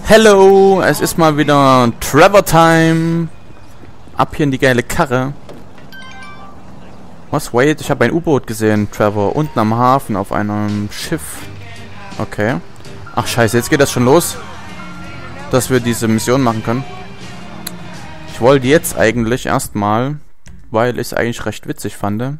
Hello, es ist mal wieder Trevor Time. Ab hier in die geile Karre. Was? Wait, ich habe ein U-Boot gesehen, Trevor. Unten am Hafen auf einem Schiff. Okay. Ach scheiße, jetzt geht das schon los. Dass wir diese Mission machen können. Ich wollte jetzt eigentlich erstmal, weil ich es eigentlich recht witzig fand,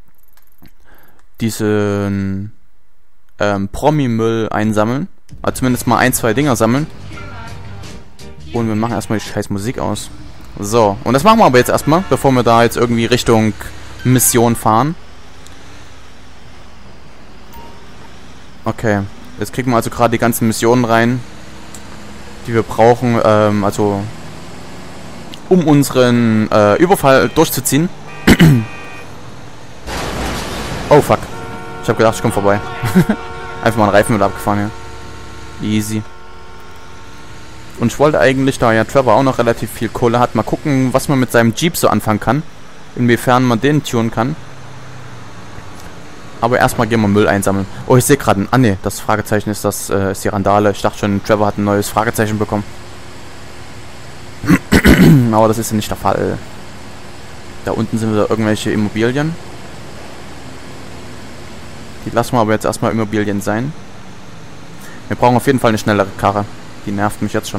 diesen Promi-Müll einsammeln. Also zumindest mal ein, zwei Dinger sammeln. Und wir machen erstmal die scheiß Musik aus. So, und das machen wir aber jetzt erstmal, bevor wir da jetzt irgendwie Richtung Mission fahren. Okay, jetzt kriegen wir also gerade die ganzen Missionen rein, die wir brauchen, also um unseren Überfall durchzuziehen. Oh fuck, ich habe gedacht, ich komme vorbei. Einfach mal einen Reifen wieder abgefahren hier. Easy. Und ich wollte eigentlich, da ja Trevor auch noch relativ viel Kohle hat, mal gucken, was man mit seinem Jeep so anfangen kann. Inwiefern man den tunen kann. Aber erstmal gehen wir Müll einsammeln. Oh, ich sehe gerade ah ne, das Fragezeichen ist das, ist die Randale. Ich dachte schon, Trevor hat ein neues Fragezeichen bekommen. Aber das ist ja nicht der Fall. Da unten sind wieder irgendwelche Immobilien. Die lassen wir aber jetzt erstmal Immobilien sein. Wir brauchen auf jeden Fall eine schnellere Karre. Die nervt mich jetzt schon.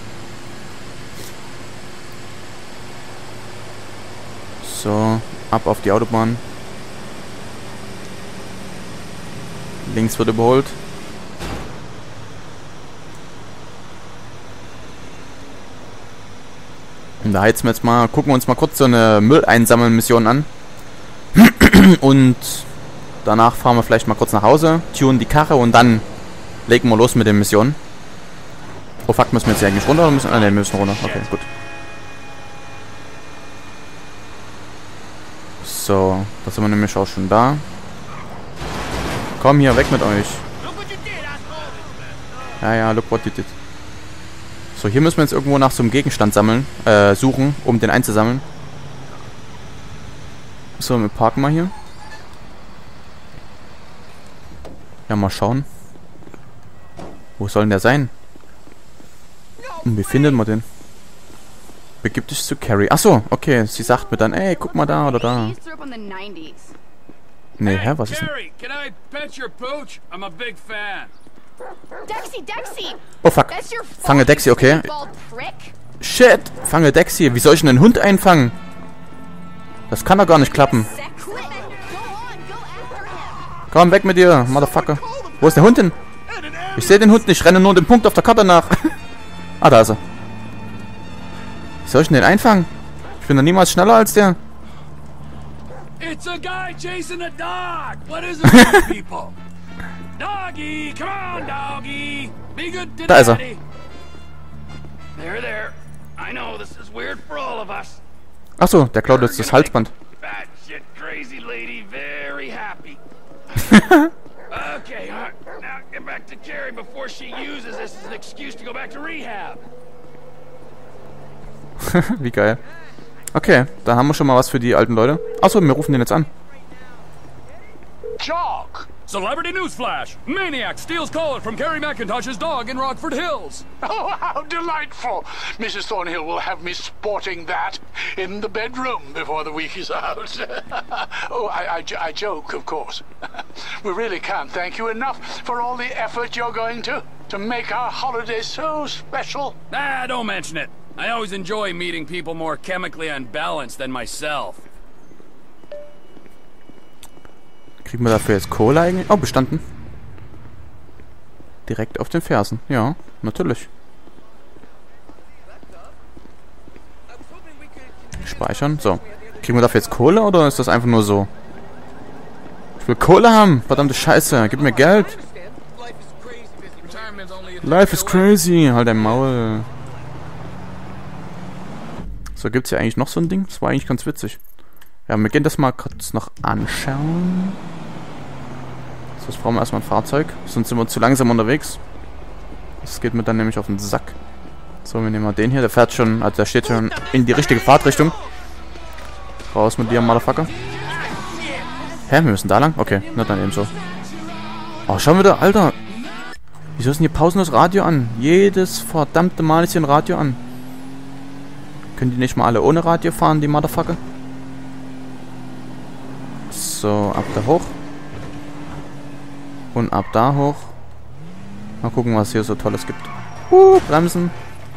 So, ab auf die Autobahn. Links wird überholt. Und da heizen wir jetzt mal, gucken wir uns mal kurz so eine Mülleinsammeln-Mission an. Und danach fahren wir vielleicht mal kurz nach Hause, tunen die Karre und dann legen wir los mit den Missionen. Oh fuck, müssen wir jetzt hier eigentlich runter oder müssen... Ah ne, wir müssen runter. Okay, gut. So, da sind wir nämlich auch schon da. Komm hier, weg mit euch. Ja, look what you did. So, hier müssen wir jetzt irgendwo nach so einem Gegenstand sammeln, suchen, um den einzusammeln. So, wir parken mal hier. Ja, mal schauen. Wo soll denn der sein? Und wie findet man den? Begib dich zu Carrie. Achso, okay. Sie sagt mir dann, ey, guck mal da oder da. Nee, hä, was ist denn? Oh fuck. Fange Dexy, okay. Shit, fange Dexy. Wie soll ich denn einen Hund einfangen? Das kann doch gar nicht klappen. Komm, weg mit dir, Motherfucker. Wo ist der Hund hin? Ich sehe den Hund nicht, ich renne nur den Punkt auf der Karte nach. Ah, da ist er. Wie soll ich denn den einfangen? Ich bin doch niemals schneller als der. It's a guy chasing a dog. What is it, people? Doggy, come on, doggy. Be good to da ist er. There. I know this is weird for all of us. Achso, der klaut jetzt das Halsband. Bad shit, crazy lady, very happy. Okay, now get back to Carrie before she uses this as an excuse to go back to rehab. Wie geil. Okay, dann haben wir schon mal was für die alten Leute. Achso, wir rufen den jetzt an. Jock! Celebrity newsflash! Maniac steals collar from Carrie McIntosh's dog in Rockford Hills. Oh, how delightful! Mrs. Thornhill will have me sporting that in the bedroom before the week is out. Oh, I joke, of course. We really can't thank you enough for all the effort you're going to make our holiday so special. Ah, don't mention it. I always enjoy meeting people more chemically unbalanced than myself. Kriegen wir dafür jetzt Kohle eigentlich? Oh, bestanden. Direkt auf den Fersen. Ja, natürlich. Speichern. So. Kriegen wir dafür jetzt Kohle oder ist das einfach nur so? Ich will Kohle haben. Verdammte Scheiße. Gib mir Geld. Life is crazy. Halt dein Maul. So, gibt's hier eigentlich noch so ein Ding? Das war eigentlich ganz witzig. Ja, wir gehen das mal kurz noch anschauen. So, jetzt brauchen wir erstmal ein Fahrzeug. Sonst sind wir zu langsam unterwegs. Das geht mir dann nämlich auf den Sack. So, wir nehmen mal den hier. Der fährt schon, also der steht schon in die richtige Fahrtrichtung. Raus mit dir, Motherfucker. Hä, wir müssen da lang? Okay, na dann eben so. Oh, schau wieder, Alter. Wieso ist denn hier pausenlos Radio an? Jedes verdammte Mal ist hier ein Radio an. Können die nicht mal alle ohne Radio fahren, die Motherfucker? So, ab da hoch. Und ab da hoch. Mal gucken, was hier so Tolles gibt. Bremsen.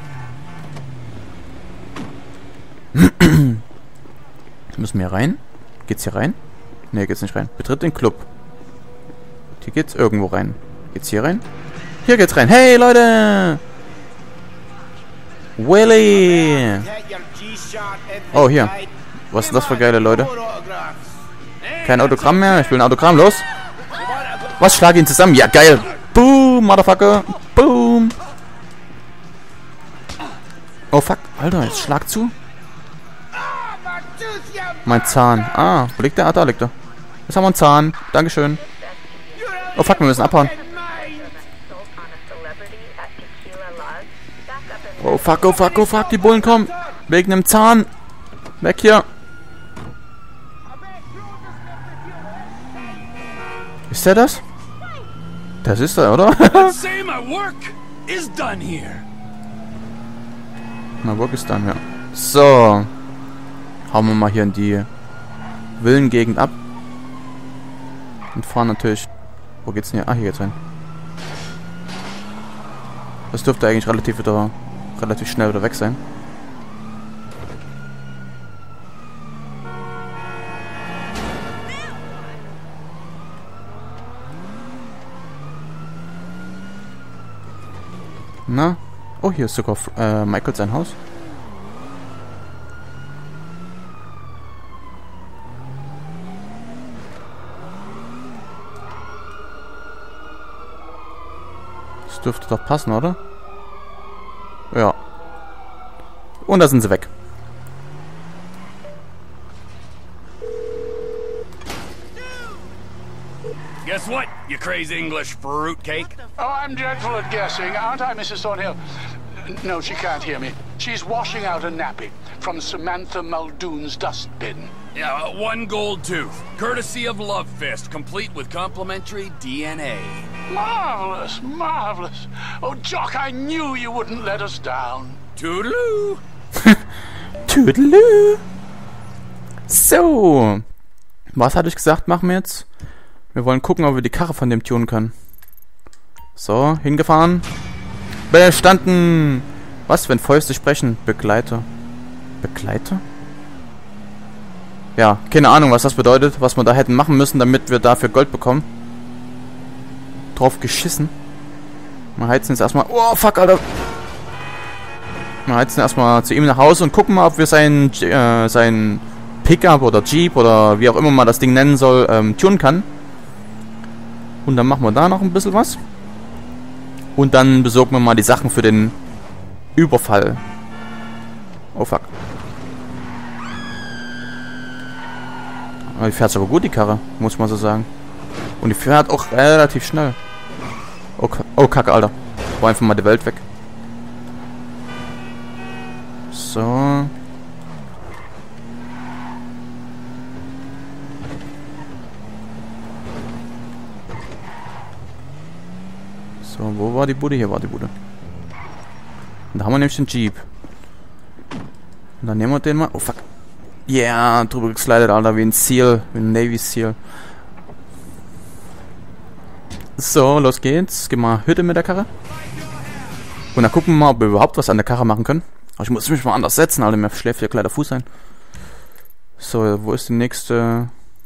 Müssen wir rein? Geht's hier rein? Ne, geht's nicht rein. Betritt den Club. Hier geht's irgendwo rein. Geht's hier rein? Hier geht's rein. Hey, Leute! Willy! Oh, hier. Was sind das für geile Leute? Kein Autogramm mehr. Ich will ein Autogramm. Los! Was? Schlag ihn zusammen? Ja, geil! Boom, Motherfucker! Boom! Oh, fuck. Alter, jetzt schlag zu. Mein Zahn. Ah, wo liegt der? Ah, da liegt er. Jetzt haben wir einen Zahn. Dankeschön. Oh, fuck, wir müssen abhauen. Oh, fuck, oh, fuck, oh, fuck. Die Bullen kommen. Wegen dem Zahn. Weg hier. Ist der das? Das ist er, oder? Let's say my work is done here. My work is done, ja. So. Hauen wir mal hier in die Villengegend ab. Und fahren natürlich... Wo geht's denn hier? Ah, hier geht's rein. Das dürfte eigentlich relativ schnell wieder weg sein. Na? Oh, hier ist sogar Michael sein Haus. Das dürfte doch passen, oder? Ja. Und da sind sie weg. Guess what, you crazy English fruitcake? Oh, I'm dreadful at guessing, aren't I, Mrs. Thornhill? No, she can't hear me. She's washing out a nappy from Samantha Muldoon's dustbin. Yeah, 1 gold tooth, courtesy of Love Fist, complete with complimentary DNA. Marvelous, marvelous. Oh, Jock, I knew you wouldn't let us down. Toodaloo! Tüdelü. So. Was hatte ich gesagt, machen wir jetzt? Wir wollen gucken, ob wir die Karre von dem tunen können. So, hingefahren. Bestanden. Was, wenn Fäuste sprechen? Begleiter. Begleiter? Ja, keine Ahnung, was das bedeutet. Was wir da hätten machen müssen, damit wir dafür Gold bekommen. Drauf geschissen. Wir heizen jetzt erstmal... Oh, fuck, Alter. Wir heizen erstmal zu ihm nach Hause und gucken mal, ob wir sein Pickup oder Jeep oder wie auch immer man das Ding nennen soll, tunen kann. Und dann machen wir da noch ein bisschen was. Und dann besorgen wir mal die Sachen für den Überfall. Oh fuck. Aber die fährt aber gut, die Karre, muss man so sagen. Und die fährt auch relativ schnell. Oh Kacke, Alter. War einfach mal die Welt weg. So. So, wo war die Bude? Hier war die Bude. Und da haben wir nämlich den Jeep. Und dann nehmen wir den mal. Oh fuck. Yeah, drüber geslidet, Alter, wie ein Seal. Wie ein Navy Seal. So, los geht's. Gehen wir Hütte mit der Karre. Und dann gucken wir mal, ob wir überhaupt was an der Karre machen können. Aber ich muss mich mal anders setzen, Alter. Mir schläft hier gleich der Fuß ein. So, wo ist die nächste...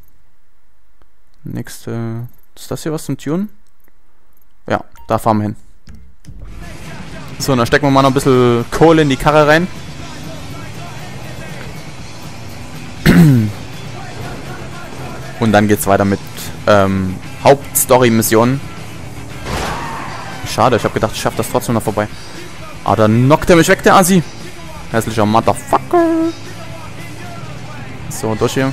Ist das hier was zum Tunen? Ja, da fahren wir hin. So, und dann stecken wir mal noch ein bisschen Kohle in die Karre rein. Und dann geht's weiter mit Hauptstory-Missionen. Schade, ich habe gedacht, ich schaffe das trotzdem noch vorbei. Aber dann knockt er mich weg, der Assi. Hässlicher Motherfucker. So, durch hier.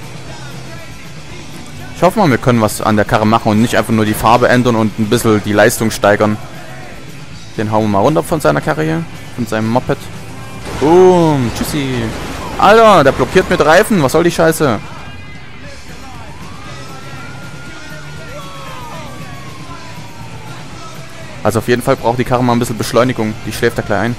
Ich hoffe mal, wir können was an der Karre machen und nicht einfach nur die Farbe ändern und ein bisschen die Leistung steigern. Den hauen wir mal runter von seiner Karre hier. Von seinem Moped. Boom. Tschüssi. Alter, der blockiert mit Reifen. Was soll die Scheiße? Also auf jeden Fall braucht die Karre mal ein bisschen Beschleunigung. Die schläft da gleich ein.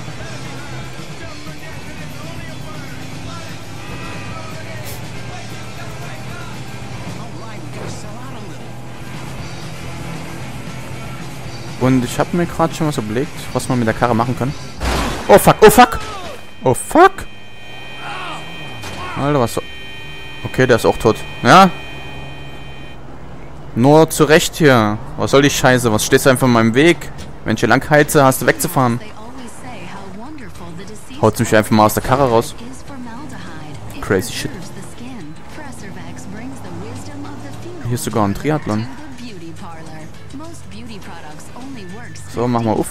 Und ich habe mir gerade schon was überlegt, was wir mit der Karre machen können. Oh fuck, oh fuck! Oh fuck! Alter, was so... Okay, der ist auch tot. Ja? Nur zurecht hier. Was soll die Scheiße? Was stehst du einfach in meinem Weg? Wenn ich hier lang heize, hast du wegzufahren. Haut mich einfach mal aus der Karre raus. Crazy shit. Hier ist sogar ein Triathlon. So, machen wir auf.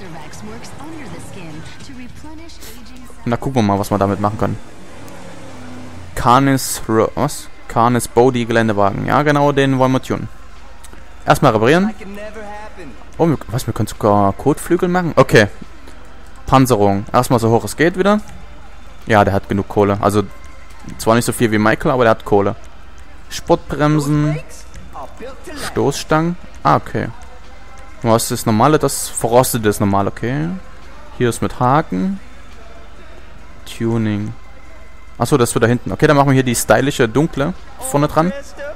Und da gucken wir mal, was wir damit machen können. Canis Body Geländewagen. Ja, genau, den wollen wir tunen. Erstmal reparieren. Oh, wir können sogar Kotflügel machen? Okay. Panzerung. Erstmal so hoch es geht wieder. Ja, der hat genug Kohle. Also, zwar nicht so viel wie Michael, aber der hat Kohle. Sportbremsen. Stoßstangen. Ah, okay. Was ist das normale? Das verrostete ist normal, okay. Hier ist mit Haken. Tuning. Achso, das wird da hinten. Okay, dann machen wir hier die stylische dunkle vorne dran.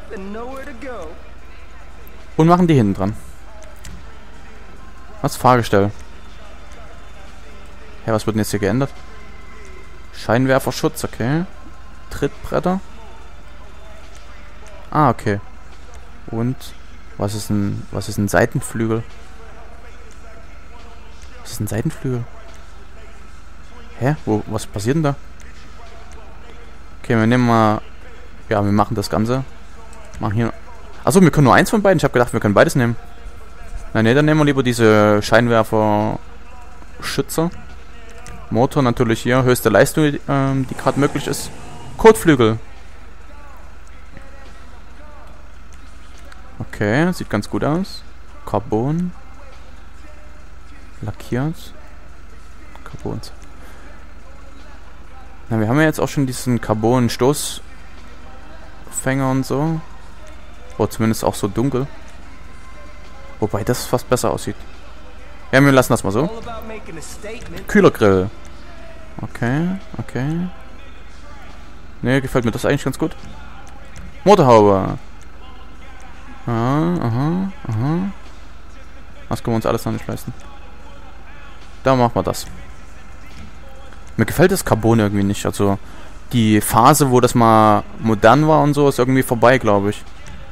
Und machen die hinten dran. Was? Fahrgestell. Ja, was wird denn jetzt hier geändert? Scheinwerferschutz, okay. Trittbretter. Ah, okay. Und was ist ein Seitenflügel? Was ist ein Seitenflügel? Hä? Was passiert denn da? Okay, wir nehmen mal... Ja, wir machen das Ganze. Machen hier... Achso, wir können nur eins von beiden. Ich habe gedacht, wir können beides nehmen. Nein, dann nehmen wir lieber diese Scheinwerfer-Schützer. Motor natürlich hier. Höchste Leistung, die gerade möglich ist. Kotflügel. Okay, sieht ganz gut aus. Carbon. Lackiert. Carbon. Na, wir haben ja jetzt auch schon diesen Carbon-Stoßfänger und so. Oder zumindest auch so dunkel. Wobei das fast besser aussieht. Ja, wir lassen das mal so. Kühlergrill. Okay, okay. Ne, gefällt mir das eigentlich ganz gut. Motorhaube. Aha. Das können wir uns alles noch nicht leisten. Da machen wir das. Mir gefällt das Carbon irgendwie nicht. Also die Phase, wo das mal modern war und so, ist irgendwie vorbei, glaube ich.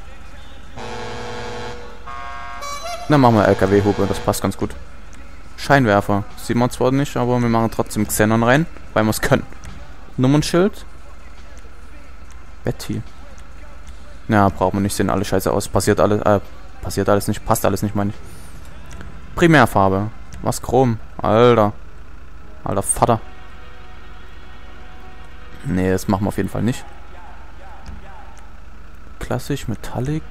Dann machen wir LKW-Hupe, das passt ganz gut. Scheinwerfer. Sieht man zwar nicht, aber wir machen trotzdem Xenon rein, weil wir es können. Nummernschild. Betty. Ja, brauchen wir nicht, sehen alle scheiße aus. Passiert alles nicht, passt alles nicht, meine ich. Primärfarbe. Was Chrom? Alter Vater. Nee, das machen wir auf jeden Fall nicht. Klassisch, Metallic.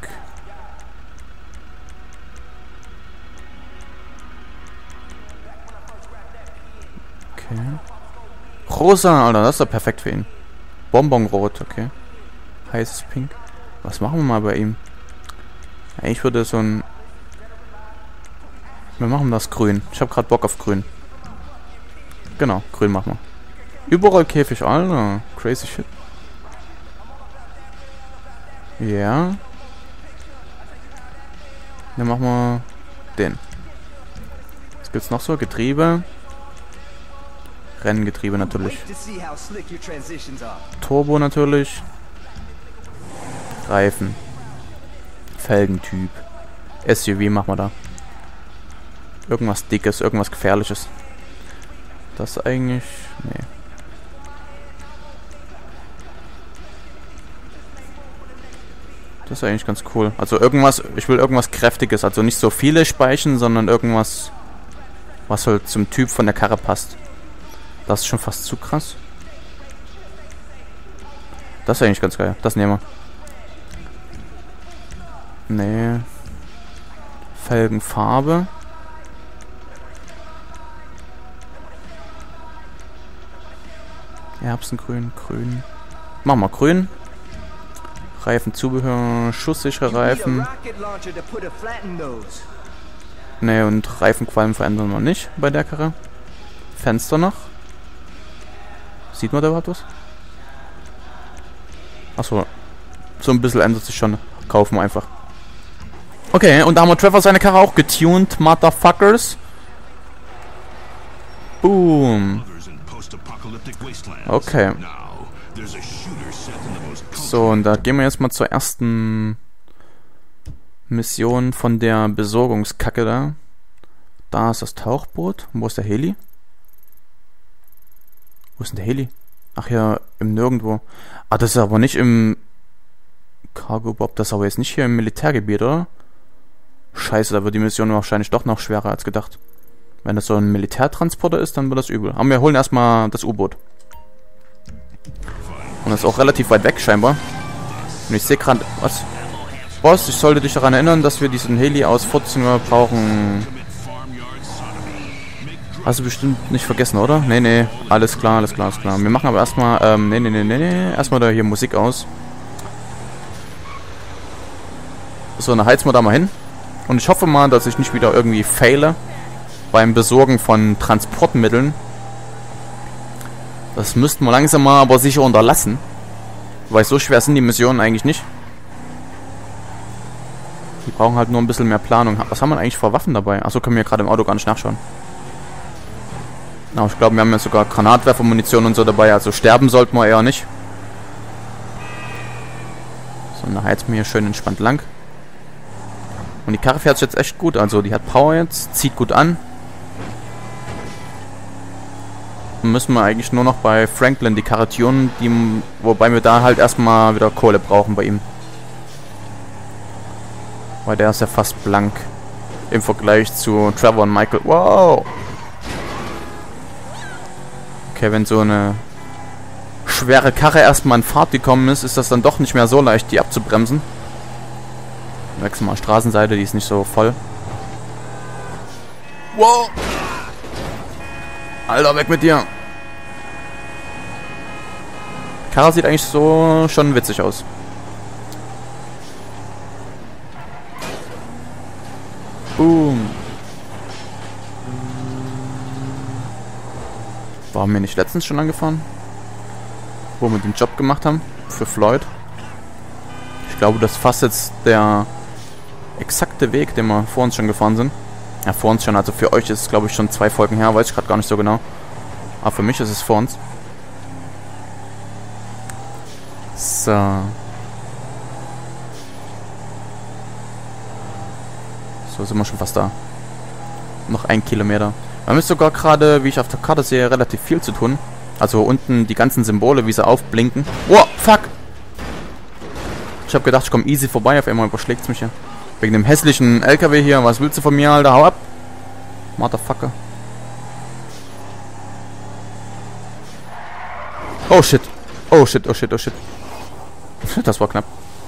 Okay. Rosa, Alter, das ist doch perfekt für ihn. Bonbonrot, okay. Heißes Pink. Was machen wir mal bei ihm? Ja, ich würde so ein... Wir machen das grün. Ich habe gerade Bock auf grün. Genau, grün machen wir. Überall Käfig, Alter. Crazy shit. Ja. Dann machen wir den. Was gibt's noch so? Getriebe. Renngetriebe natürlich. Turbo natürlich. Reifen. Felgentyp. SUV machen wir da. Irgendwas Dickes, irgendwas Gefährliches. Das eigentlich... Nee. Das ist eigentlich ganz cool. Also irgendwas... Ich will irgendwas Kräftiges. Also nicht so viele Speichen, sondern irgendwas... Was halt zum Typ von der Karre passt. Das ist schon fast zu krass. Das ist eigentlich ganz geil. Das nehmen wir. Nee. Felgenfarbe. Erbsengrün, grün. Machen wir grün. Reifenzubehör, schusssichere Reifen. Ne, und Reifenqualm verändern wir nicht bei der Karre. Fenster noch. Sieht man da überhaupt was? Achso. So ein bisschen ändert sich schon. Kaufen wir einfach. Okay, und da haben wir Trevor seine Karre auch getuned, Motherfuckers. Boom. Okay. So, und da gehen wir jetzt mal zur ersten Mission von der Besorgungskacke da. Da ist das Tauchboot. Wo ist der Heli? Wo ist denn der Heli? Ach ja, im Nirgendwo. Ah, das ist aber nicht im Cargo Bob. Das ist aber jetzt nicht hier im Militärgebiet, oder? Scheiße, da wird die Mission wahrscheinlich doch noch schwerer als gedacht. Wenn das so ein Militärtransporter ist, dann wird das übel. Aber wir holen erstmal das U-Boot. Und das ist auch relativ weit weg scheinbar. Und ich sehe gerade... Was? Boss, ich sollte dich daran erinnern, dass wir diesen Heli aus 14 Uhr brauchen. Hast du bestimmt nicht vergessen, oder? Nee, nee. Alles klar, alles klar, alles klar. Wir machen aber erstmal... nee. Erstmal da hier Musik aus. So, dann heizen wir da mal hin. Und ich hoffe mal, dass ich nicht wieder irgendwie faile beim Besorgen von Transportmitteln. Das müssten wir langsam mal aber sicher unterlassen. Weil so schwer sind die Missionen eigentlich nicht. Die brauchen halt nur ein bisschen mehr Planung. Was haben wir eigentlich für Waffen dabei? Achso, können wir gerade im Auto gar nicht nachschauen. Aber ich glaube, wir haben ja sogar Granatwerfermunition und so dabei. Also sterben sollten wir eher nicht. So, dann heizen wir hier schön entspannt lang. Und die Karre fährt sich jetzt echt gut. Also die hat Power jetzt, zieht gut an. Dann müssen wir eigentlich nur noch bei Franklin die Karre tunen, wobei wir da halt erstmal wieder Kohle brauchen bei ihm. Weil der ist ja fast blank im Vergleich zu Trevor und Michael. Wow! Okay, wenn so eine schwere Karre erstmal in Fahrt gekommen ist, ist das dann doch nicht mehr so leicht, die abzubremsen. Wechseln mal Straßenseite, die ist nicht so voll. Wow! Alter, weg mit dir! Karre sieht eigentlich so schon witzig aus. Boom! Waren wir nicht letztens schon angefahren? Wo wir den Job gemacht haben? Für Floyd? Ich glaube, das ist fast jetzt der exakte Weg, den wir vor uns schon gefahren sind. Ja, vor uns schon, also für euch ist es, glaube ich, schon 2 Folgen her, weiß ich gerade gar nicht so genau. Aber für mich ist es vor uns. So. So sind wir schon fast da. Noch 1 Kilometer. Wir haben jetzt sogar gerade, wie ich auf der Karte sehe, relativ viel zu tun. Also unten die ganzen Symbole, wie sie aufblinken. Oh, fuck! Ich habe gedacht, ich komme easy vorbei, auf einmal überschlägt es mich hier. Wegen dem hässlichen LKW hier. Was willst du von mir, Alter? Hau ab! Motherfucker. Oh shit. Oh shit, oh shit, oh shit. Das war knapp.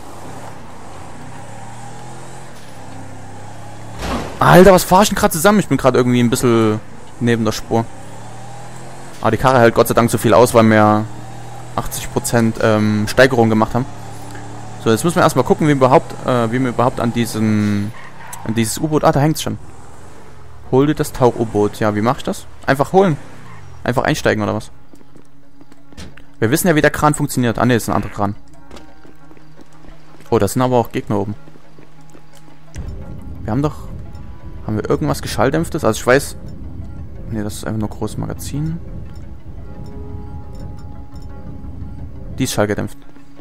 Alter, was fahr ich denn gerade zusammen? Ich bin gerade irgendwie ein bisschen neben der Spur. Aber die Karre hält Gott sei Dank so viel aus, weil wir 80% Steigerung gemacht haben. So, jetzt müssen wir erstmal gucken, wie wir überhaupt an dieses U-Boot... Ah, da hängt's schon. Hol dir das Tauch-U-Boot. Ja, wie mach ich das? Einfach holen. Einfach einsteigen, oder was? Wir wissen ja, wie der Kran funktioniert. Ah, ne, das ist ein anderer Kran. Oh, da sind aber auch Gegner oben. Wir haben doch... Haben wir irgendwas Geschalldämpftes? Also ich weiß... Ne, das ist einfach nur großes Magazin. Die ist schallgedämpft.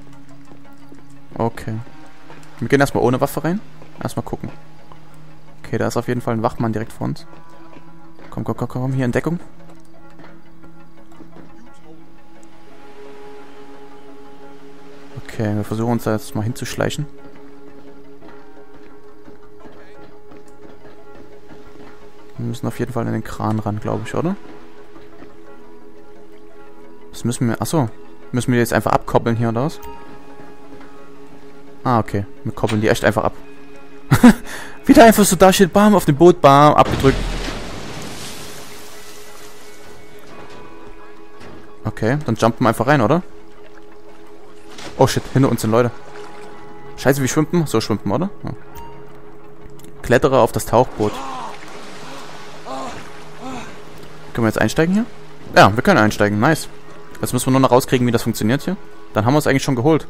Okay. Wir gehen erstmal ohne Waffe rein. Erstmal gucken. Okay, da ist auf jeden Fall ein Wachmann direkt vor uns. Komm, komm, komm, komm, hier in Deckung. Okay, wir versuchen uns da jetzt mal hinzuschleichen. Wir müssen auf jeden Fall in den Kran ran, glaube ich, oder? Das müssen wir... Achso. Müssen wir jetzt einfach abkoppeln hier oder was? Ah, okay. Wir koppeln die echt einfach ab. Wieder einfach so da steht, bam, auf dem Boot, bam, abgedrückt. Okay, dann jumpen wir einfach rein, oder? Oh shit, hinter uns sind Leute. Scheiße, wie schwimmt man? So schwimmt man, oder? Ja. Klettere auf das Tauchboot. Können wir jetzt einsteigen hier? Ja, wir können einsteigen. Nice. Jetzt müssen wir nur noch rauskriegen, wie das funktioniert hier. Dann haben wir es eigentlich schon geholt.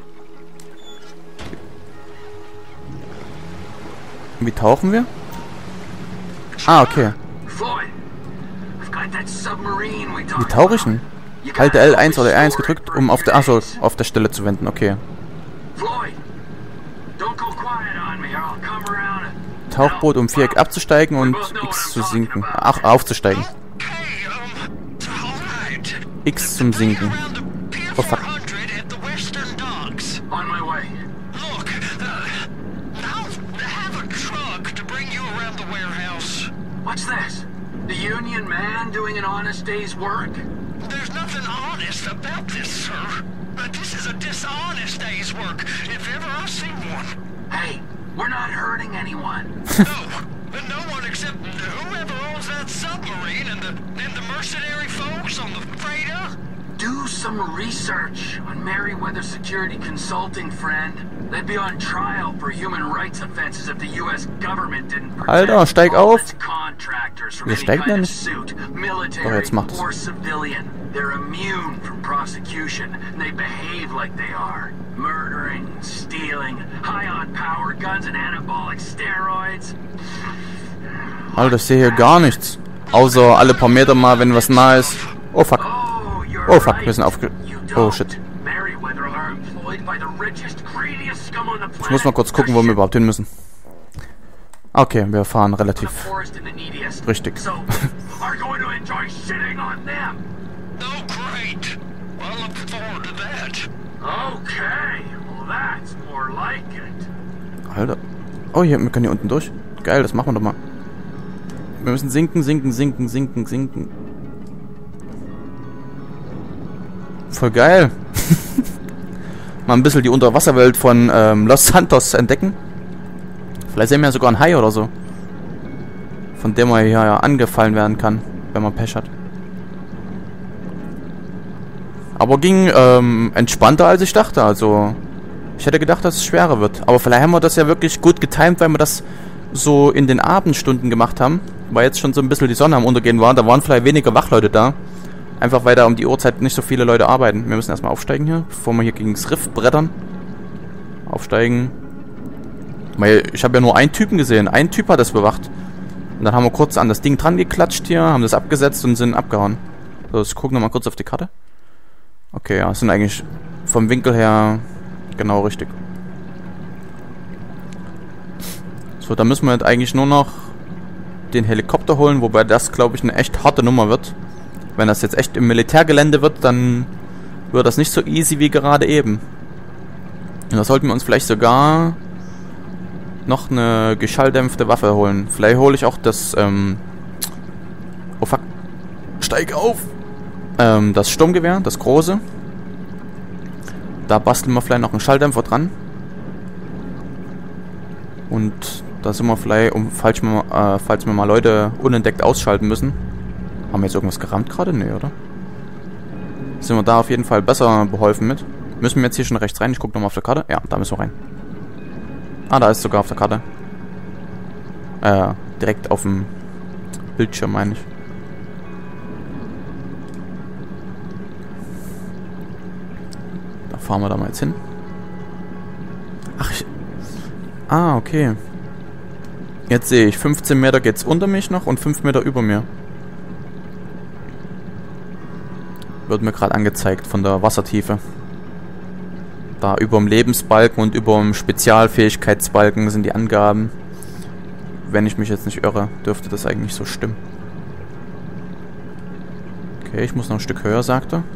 Wie tauchen wir? Ah, okay. Wie tauche ich denn? Halte L1 oder R1 gedrückt, um auf der... Achso, auf der Stelle zu wenden. Okay. Tauchboot, um Viereck abzusteigen und X zu sinken. Ach, aufzusteigen. X zum Sinken. Oh, fuck. What's this? The union man doing an honest day's work? There's nothing honest about this, sir. This is a dishonest day's work, if ever I've seen one. Hey, we're not hurting anyone. No one except whoever owns that submarine and the mercenary folks on the freighter. Do some research on Merryweather Security Consulting, friend. They'd be on trial for human rights offenses if the U.S. government didn't protect Alter, steig all auf! its contractors from Wir any steigen ja kind of nicht. suit, Doch, military jetzt macht es. or civilian. They're immune from prosecution, and they behave like they are. Murdering, stealing, high on power guns and anabolic steroids. Alter, ich sehe hier gar nichts. Außer alle paar Meter mal, wenn was nah ist. Oh, fuck. Oh, fuck, wir sind aufge... Oh, shit. Ich muss mal kurz gucken, wo wir überhaupt hin müssen. Okay, wir fahren relativ richtig. Oh, great. Well, I look forward to that. Okay, well that's more like it. Alter. Oh, hier, wir können hier unten durch. Geil, das machen wir doch mal. Wir müssen sinken, sinken, sinken, sinken, sinken. Voll geil. Mal ein bisschen die Unterwasserwelt von Los Santos entdecken. Vielleicht sehen wir ja sogar einen Hai oder so. Von dem man hier ja angefallen werden kann, wenn man Pech hat. Aber ging entspannter als ich dachte. Also ich hätte gedacht, dass es schwerer wird. Aber vielleicht haben wir das ja wirklich gut getimt, weil wir das so in den Abendstunden gemacht haben. Weil jetzt schon so ein bisschen die Sonne am Untergehen war. Da waren vielleicht weniger Wachleute da. Einfach weil da um die Uhrzeit nicht so viele Leute arbeiten. Wir müssen erstmal aufsteigen hier, bevor wir hier gegen das Riff brettern. Aufsteigen. Weil ich habe ja nur einen Typen gesehen. Ein Typ hat das bewacht. Und dann haben wir kurz an das Ding dran geklatscht hier, haben das abgesetzt und sind abgehauen. So, ich gucke nochmal kurz auf die Karte. Okay, ja, sind eigentlich vom Winkel her genau richtig. So, da müssen wir jetzt eigentlich nur noch den Helikopter holen, wobei das, glaube ich, eine echt harte Nummer wird. Wenn das jetzt echt im Militärgelände wird, dann wird das nicht so easy wie gerade eben. Und da sollten wir uns vielleicht sogar noch eine geschalldämpfte Waffe holen. Vielleicht hole ich auch das, oh fuck. Steig auf! Das Sturmgewehr, das große. Da basteln wir vielleicht noch einen Schalldämpfer dran. Und da sind wir vielleicht, falls wir mal Leute unentdeckt ausschalten müssen. Haben wir jetzt irgendwas gerammt gerade? Nee, oder? Sind wir da auf jeden Fall besser beholfen mit. Müssen wir jetzt hier schon rechts rein? Ich gucke nochmal auf der Karte. Ja, da müssen wir rein. Ah, da ist sogar auf der Karte. Direkt auf dem Bildschirm, meine ich. Da fahren wir da mal jetzt hin. Ach, ah, okay. Jetzt sehe ich, 15 Meter geht's unter mich noch und 5 Meter über mir. Wird mir gerade angezeigt von der Wassertiefe. Da über dem Lebensbalken und über dem Spezialfähigkeitsbalken sind die Angaben. Wenn ich mich jetzt nicht irre, dürfte das eigentlich so stimmen. Okay, ich muss noch ein Stück höher, sagt er.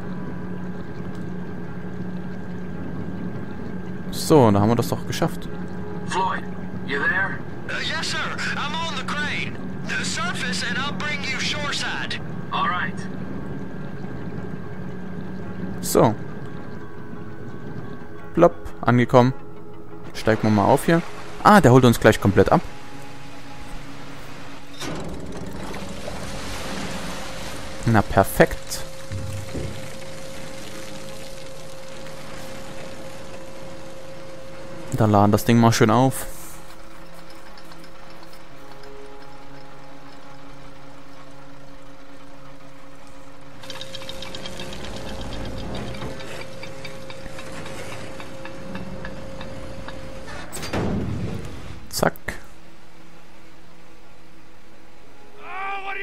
So, da haben wir das doch geschafft. Floyd, you there? Yes, sir. I'm on the crane. The surface and I'll bring you shoreside. All right. So. Plopp, angekommen. Steigen wir mal auf hier. Ah, der holt uns gleich komplett ab. Na, perfekt. Da laden das Ding mal schön auf.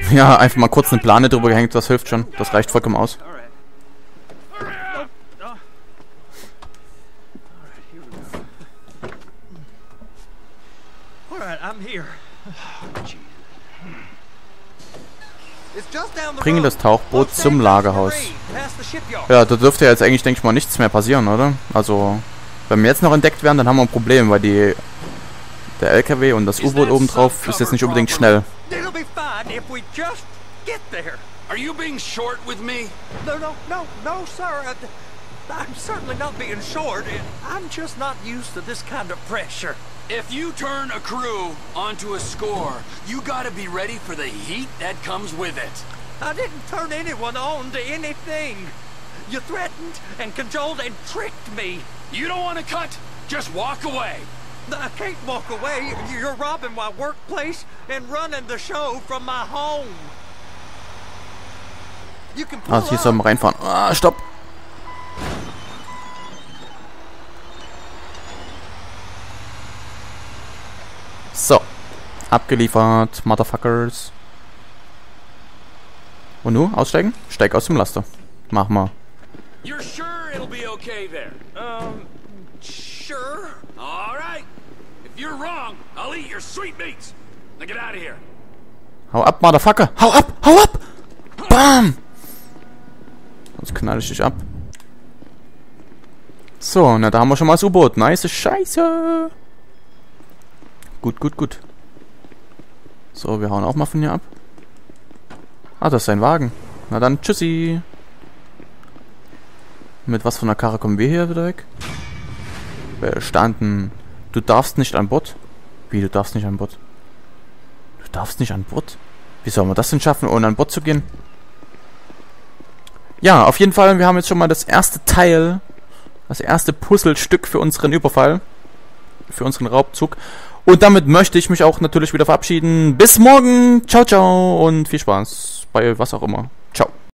Ja, einfach mal kurz eine Plane drüber gehängt, das hilft schon. Das reicht vollkommen aus. Bringe das Tauchboot zum Lagerhaus. Ja, da dürfte ja jetzt eigentlich, denke ich mal, nichts mehr passieren, oder? Also, wenn wir jetzt noch entdeckt werden, dann haben wir ein Problem, weil der LKW und das U-Boot obendrauf ist jetzt nicht unbedingt schnell. Are you being short with me? No, sir. I'm certainly not being short. I'm just not used to this kind of pressure. If you turn a crew onto a score, you gotta be ready for the heat that comes with it. I didn't turn anyone on to anything. You threatened and cajoled and tricked me. You don't want to cut? Just walk away. I can't walk away. You're robbing my workplace and running the show from my home. You can pull Also hier sollen wir reinfahren. Ah, stopp! So. Abgeliefert, Motherfuckers. Und nu? Aussteigen? Steig aus dem Laster. Mach mal. You're sure it'll be okay there? Sure. All right. If you're wrong, I'll eat your sweetmeats. Now get out of here. Hau ab, Motherfucker! Hau ab! Hau ab! Bam! Sonst knall ich dich ab. So, na da haben wir schon mal das U-Boot. Nice Scheiße! Gut. So, wir hauen auch mal von hier ab. Ah, das ist ein Wagen. Na dann, tschüssi! Mit was von der Karre kommen wir hier wieder weg? Bestanden. Du darfst nicht an Bord? Wie, du darfst nicht an Bord? Du darfst nicht an Bord? Wie sollen wir das denn schaffen, ohne an Bord zu gehen? Ja, auf jeden Fall, wir haben jetzt schon mal das erste Teil, das erste Puzzlestück für unseren Überfall, für unseren Raubzug. Und damit möchte ich mich auch natürlich wieder verabschieden. Bis morgen, ciao, ciao und viel Spaß bei was auch immer. Ciao.